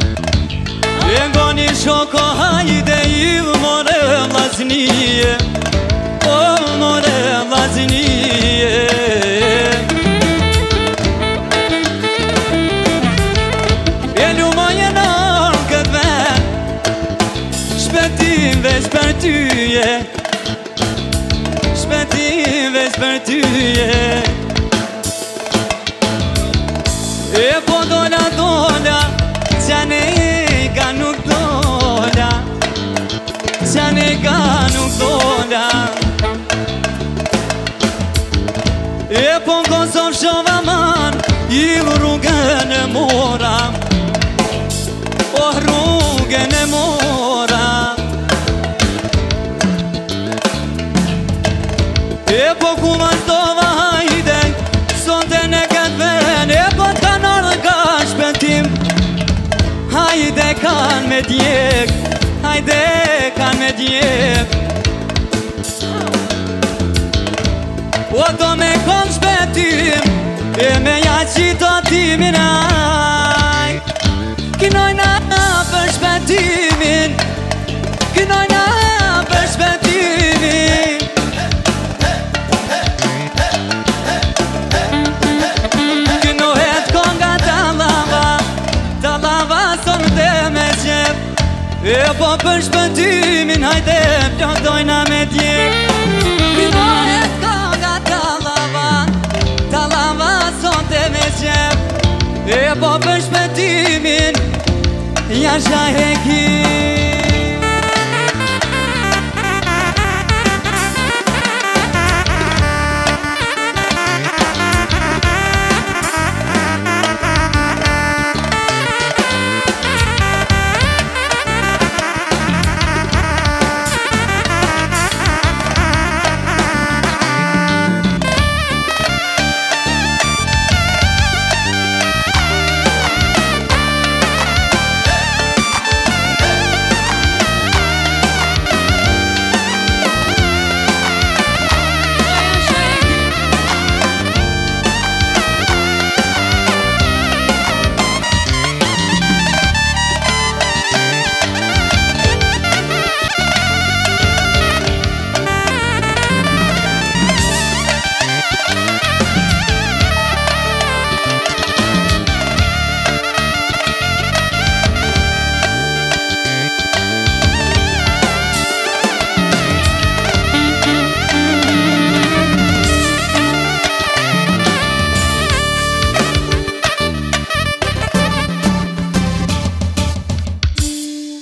Engoni shoko hajde i more vllaznije, o more vllaznije. E lumoje në këtë vend, shpetim veç për tyje, shpetim veç për tyje. E po dola dola, qane ka nuk dola, qane ka nuk dola. E po në Kosovë shova man, i rrugën e mora, oh rrugën e mora. E po ku vazhdova hajde, sonte në këtë ven, e po t'kan ardhë ka shpentim, hajde kan me djek, hajde kan me djek. O do me kon shpetim, e me ja qito timin aj. Kinojna për shpetimin, kinojna për shpetimin. Kinohet konga talava son dhe me qep. E po për shpetimin, hajde plotojna me djek. Kinohet konga talava son dhe me qep. E po për shpetimin, jasha heki.